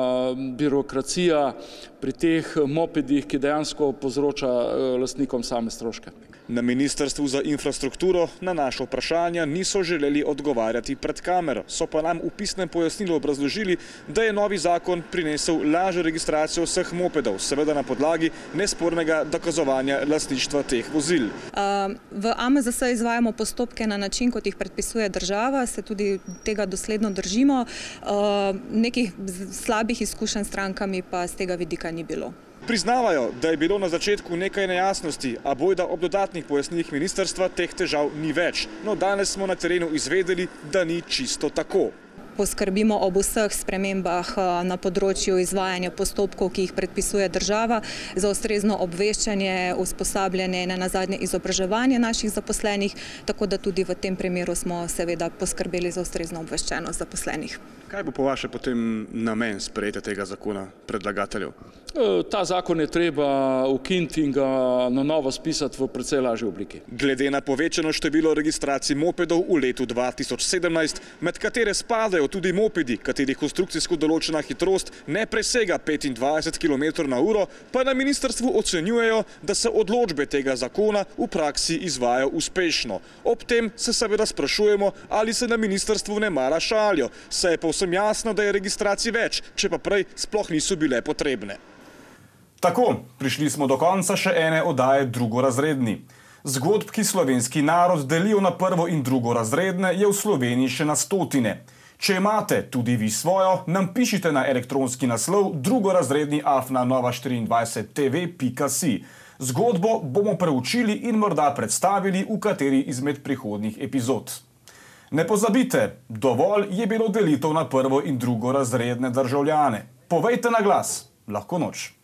birokracija pri teh mopedih, ki dejansko povzroča lastnikom same stroške. Na Ministrstvu za infrastrukturo na naša vprašanja niso želeli odgovarjati pred kamero, so pa nam v pisnem pojasnilu obrazložili, da je novi zakon prinesel lažjo registracijo vseh mopedov, seveda na podlagi nespornega dokazovanja lastništva teh vozil. V A M Z S izvajamo postopke na način, kot jih predpisuje država, se tudi tega dosledno držimo. Nekih slabih izkušenj s strankami pa z tega vidika ni bilo. Priznavajo, da je bilo na začetku nekaj nejasnosti, a bojda ob dodatnih pojasnilih ministrstva teh težav ni več. No, danes smo na terenu izvedeli, da ni čisto tako. Poskrbimo ob vseh spremembah na področju izvajanja postopkov, ki jih predpisuje država, za ustrezno obveščanje, usposabljanje in nazadnje izobraževanje naših zaposlenih, tako da tudi v tem primeru smo seveda poskrbeli za ustrezno obveščenost zaposlenih. Kaj bo po vaše potem namen sprejetja tega zakona predlagateljev? Ta zakon je treba ukiniti in ga na novo spisati v precej lažji obliki. Glede na povečano število registracij mopedov v letu dva tisoč sedemnajst, med katere spadajo tudi mopedi, katerih konstrukcijsko določena hitrost ne presega petindvajset kilometrov na uro, pa na ministrstvu ocenjujejo, da se odločbe tega zakona v praksi izvajajo uspešno. Ob tem se seveda sprašujemo, ali se na ministrstvu ne mara šalijo, saj je povsem jasno, da je registracij več, če pa prej sploh niso bile potrebne. Tako, prišli smo do konca še ene oddaje Drugorazredni. Zgodb, ki slovenski narod delijo na prvo in drugorazredne, je v Sloveniji še na stotine. Če imate tudi vi svojo, nam pišite na elektronski naslov drugorazredni afna nova štiriindvajset tv pika si. Zgodbo bomo preučili in morda predstavili v kateri izmed prihodnjih epizod. Ne pozabite, dovolj je bilo delitev na prvo in drugorazredne državljane. Povejte na glas, lahko noč.